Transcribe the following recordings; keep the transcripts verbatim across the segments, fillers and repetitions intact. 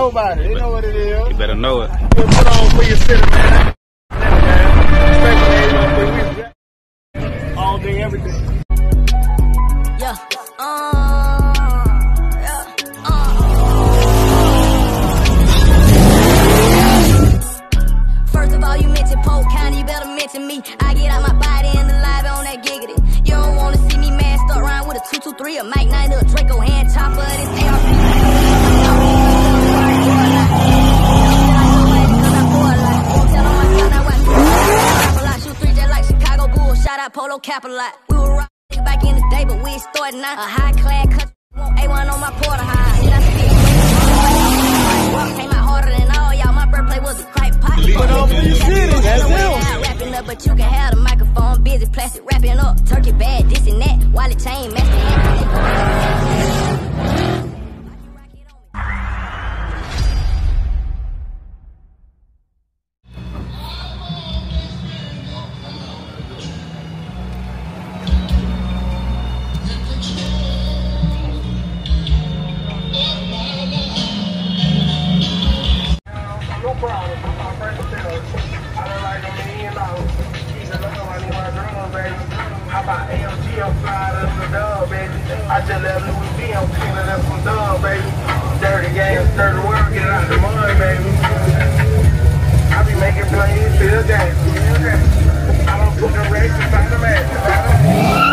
nobody. They know what it is. You better know it. You put on for your city, man. All day, every day. Yeah. Uh, yeah. Uh. First of all, you mentioned Polk County, you better mention me. I get out my body and the live on that giggity. You don't wanna see me masked up around with a two two three, a Mike nine, a Draco hand chopper, this A R P. Shout out Polo Capital. We were rocking back in the day, but we ain't starting now. A high class cut, want A one on my porter high. And I spit work came out harder than all y'all. My birthday was a crack pot. Put on for your city, that's him. Rapping up, but you can have the microphone busy, plastic wrapping up, turkey bag, this and that, wallet chain, master. I just left Louis V, I'm cleaning up some dub, baby. Dirty games, dirty world, get it out the mud, baby. I be making plays, feel games, feel games. I don't put the race inside the match.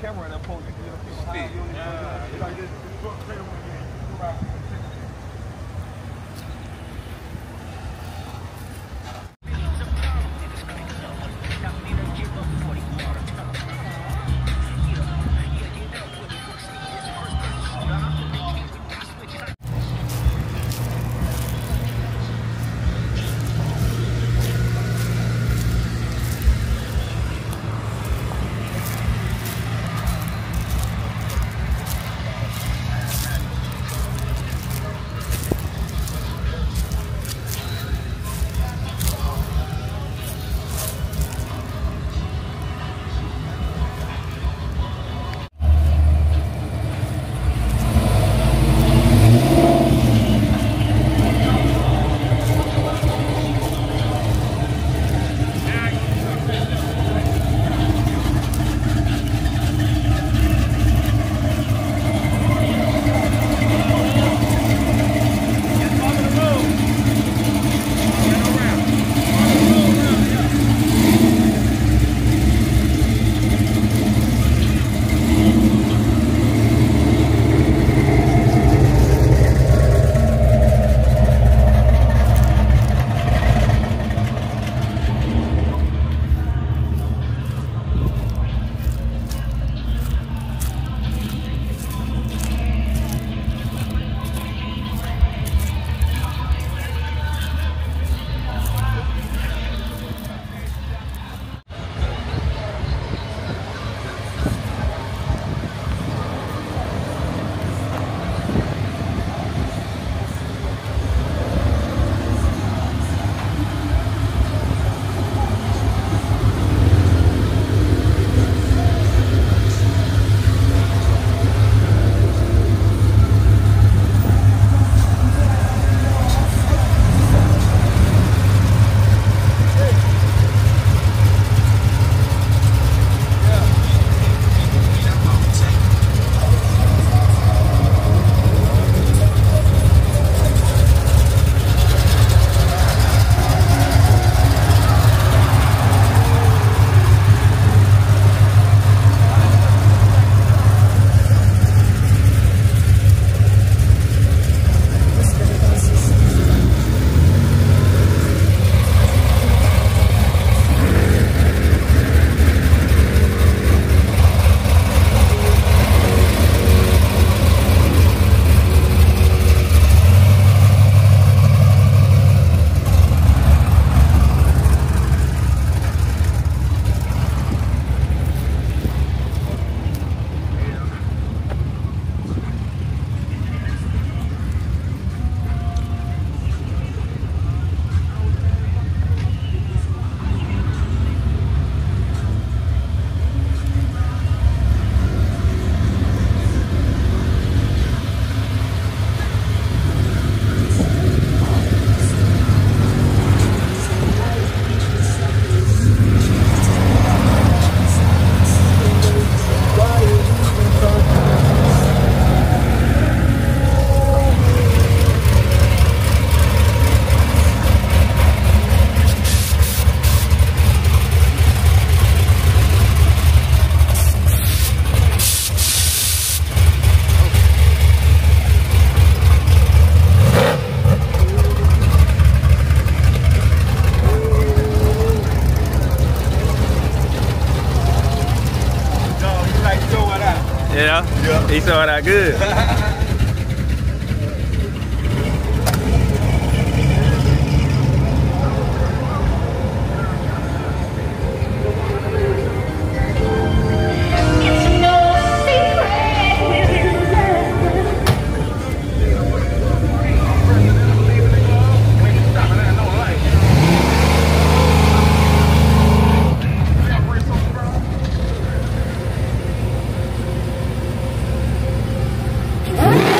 camera and post it. It's like this. Yeah? Yeah. He saw that good. What?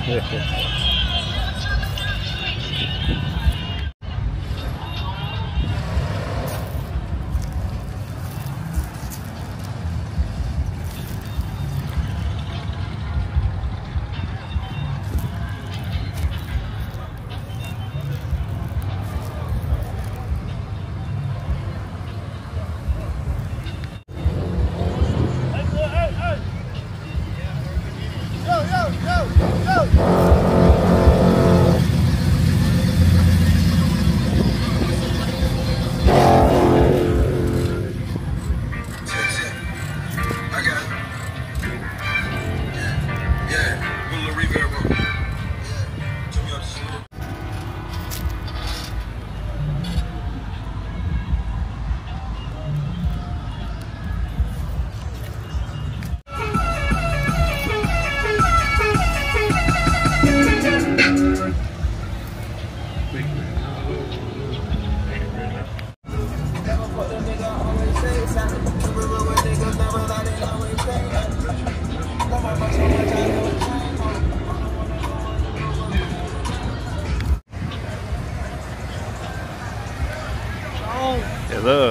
Yes, sir.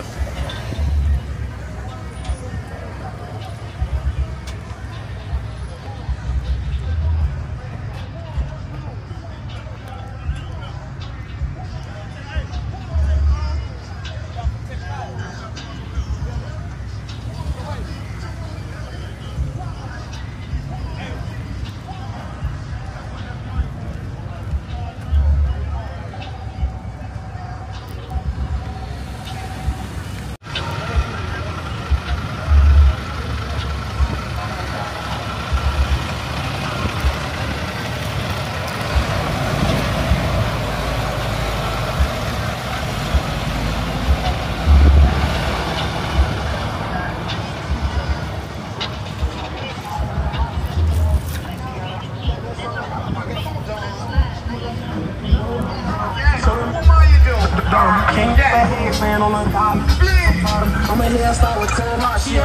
I'm in here, start with ten my shit.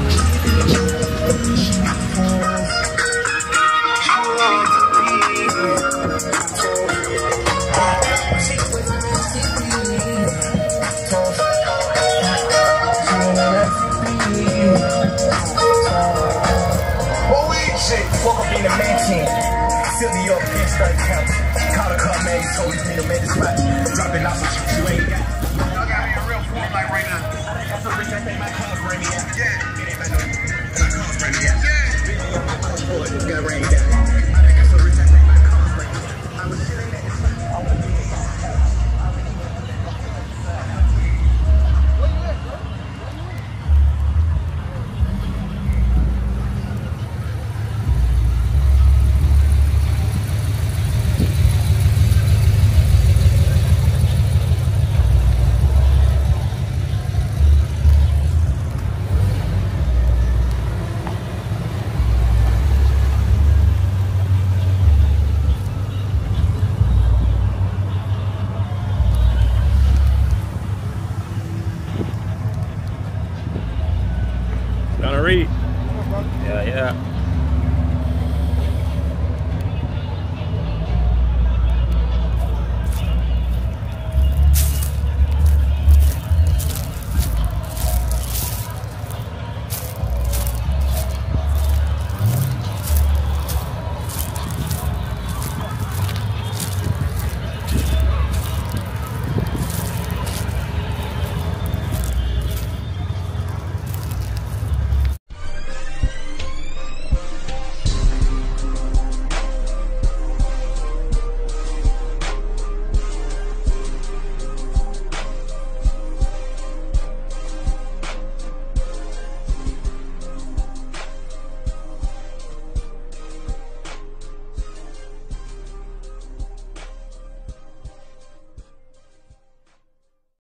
Woke up in the mansion, fill me up, bitch, straight count. Call the car, man, you told me to make the spot. Dropping out some shit you ain't got. Y'all got me a real form like right now. That's a bitch that think my cars bring me out. Yeah. It ain't my no, my cars bring me out. Yeah. Boy, this guy rain down. I think that's a bitch that think my cars bring me out. I was chilling at the spot. I was Gonna read. Yeah, yeah.